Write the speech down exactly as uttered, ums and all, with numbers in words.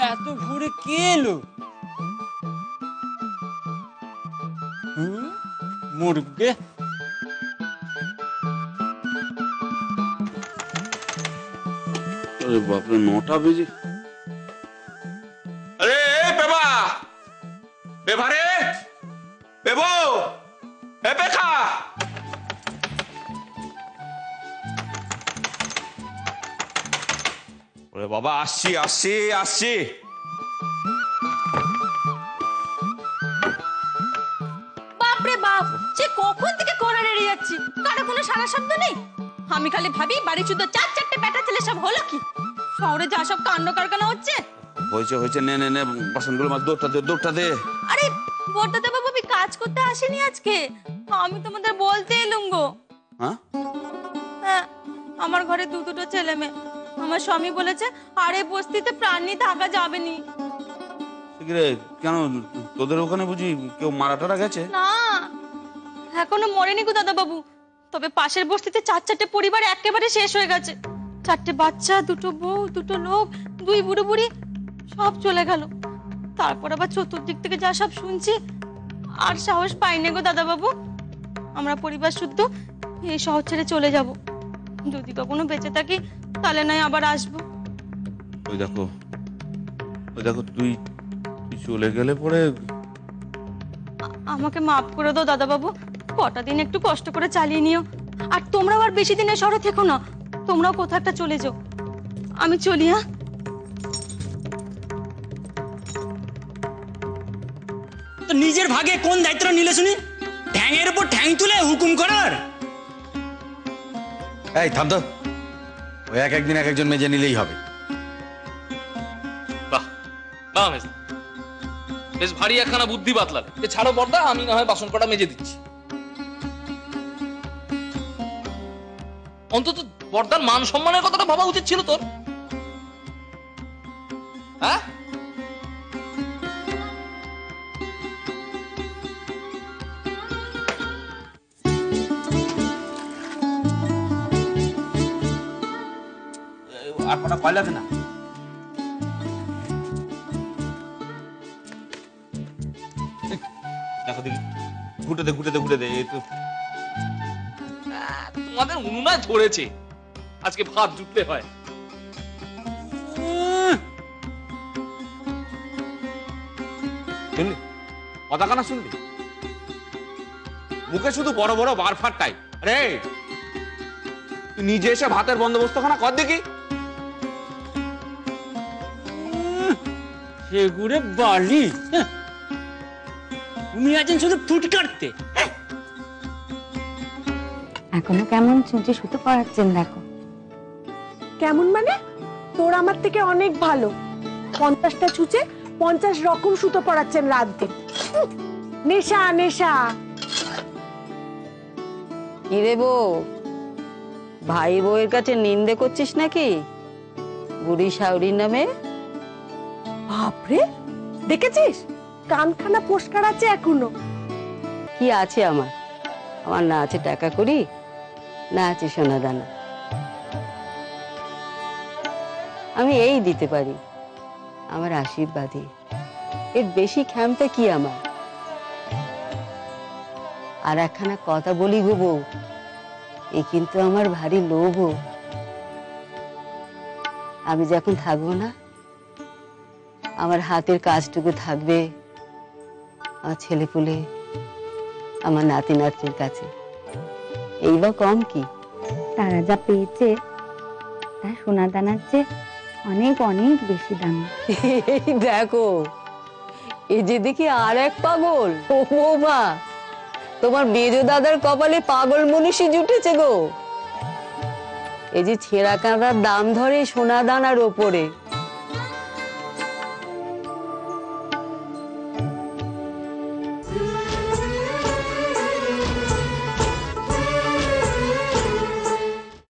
এত ভোরে কে এলো? মুরগে বাপরে, নটা বেজে। আরে বেবা, বেবা রে, বেবো, এ বেখা। ওরে বাবা, আসছি আসছি আসছি। বাপরে বাপ, সে কখন থেকে কোণার এড়িয়ে যাচ্ছি, কারো কোনো সারা শব্দ নেই। আমি খালি ভাবি বাড়ি শুদ্ধ চার চারটে প্যাটা ছেলে সব হলো কি? শহরে যা সব কাণ্ড কারখানা হচ্ছে। হয়েছে হয়েছে, নে নে নে বাসনগুলো মাছ, দৌড়টা দে দৌড়টা দে। আরে বড়দাদা বাবু, আমি কাজ করতে আসিনি আজকে, আমি তোমাদের বলতে এলুম গো। হ্যাঁ হ্যাঁ, আমার ঘরে দু দুটো ছেলে মেয়ে। আমার স্বামী বলেছে আরে বস্তিতে প্রাণ নিয়ে থাকা যাবে নি। রে, কেন তোদের ওখানে বুঝি কেউ মারা টারা গেছে? না, এখনো মরেনি গো দাদা বাবু, তবে পাশের বস্তিতে চার চারটে পরিবার একেবারে শেষ হয়ে গেছে। চারটে বাচ্চা, দুটো বউ, দুটো লোক, দুই বুড়ো বুড়ি, সব চলে গেল। তারপর আবার চতুর্দিক থেকে যা সব শুনছি, আর সাহস পাইনি গো দাদা বাবু। আমরা পরিবার শুদ্ধ এই শহর ছেড়ে চলে যাব। যদি কখনো বেঁচে থাকি তাহলে নয় আবার আসবো। ওই দেখো, ওই দেখো, তুই তুই চলে গেলে পরে। আমাকে মাফ করে দাও দাদা বাবু, কটা দিন একটু কষ্ট করে চালিয়ে নিও। আর তোমরাও আর বেশি দিনের শহরে থেকো না, তোমরাও কোথাও একটা চলে যাও। আমি চলি। হ্যাঁ, তো নিজের ভাগে কোন দায়িত্বটা নিলে শুনি? ঠ্যাংয়ের উপর ঠ্যাং তুলে হুকুম করার। এই থাম তো, ওই এক একদিন এক একজন মেজে নিলেই হবে। বাহ বাহ, মেজ বেশ ভারী একখানা বুদ্ধি বাতলালে। যে ছাড়ো বর্দা, আমি না হয় বাসন কটা মেজে দিচ্ছি। অন্তত বর্দার মান সম্মানের কথাটা ভাবা উচিত ছিল তোর। হ্যাঁ, আর কটা কয়লা দে না। দেখো দেখি, ঘুটে দে ঘুটে দে ঘুটে দে। এই তো তোমাদের উনুনায় ধরেছে, আজকে ভাত জুটলে হয়। শুনলি কথা কানা, শুনলি? মুখে শুধু বড় বড় বার ফাটটাই। রে, তুই নিজে এসে ভাতের বন্দোবস্ত খানা কর দেখি। সেগুড়ে বালি, তুমি আছেন শুধু ফুট কাটতে। এখনো কেমন চুঁচে সুতো পড়াচ্ছেন দেখো। কেমন মানে? তোর আমার থেকে অনেক ভালো। পঞ্চাশটা ছুঁচে পঞ্চাশ রকম সুতো পড়াচ্ছেন রাত দিন। নেশা নেশা। কি রে বউ, ভাই বউয়ের কাছে নিন্দে করছিস নাকি বুড়ি শাউরির নামে? বাপরে, দেখেছিস কানখানা পরিষ্কার আছে এখনো। কি আছে আমার? আমার না আছে টাকা করি, না আছে সোনা দানা। আমি এই দিতে পারি, আমার আশীর্বাদী। এর বেশি ক্ষমতা কি আমার? আর একখানা কথা বলি গো বউ, এ কিন্তু আমার ভারী লোভ। আমি যখন থাকবো না, আমার হাতের কাজটুকু থাকবে আমার ছেলেপুলে, আমার নাতি নাতনির কাছে। এই বা কম কি? তারা যা পেয়েছে তা সোনা দানার চেয়ে অনেক অনেক বেশি দাম। এই দেখো, এই যে দেখি আর এক পাগল। ও বৌমা, তোমার মেজো দাদার কপালে পাগল মনীষী জুটেছে গো। এই যে ছেঁড়া কাঁদার দাম ধরে সোনা দানার ওপরে।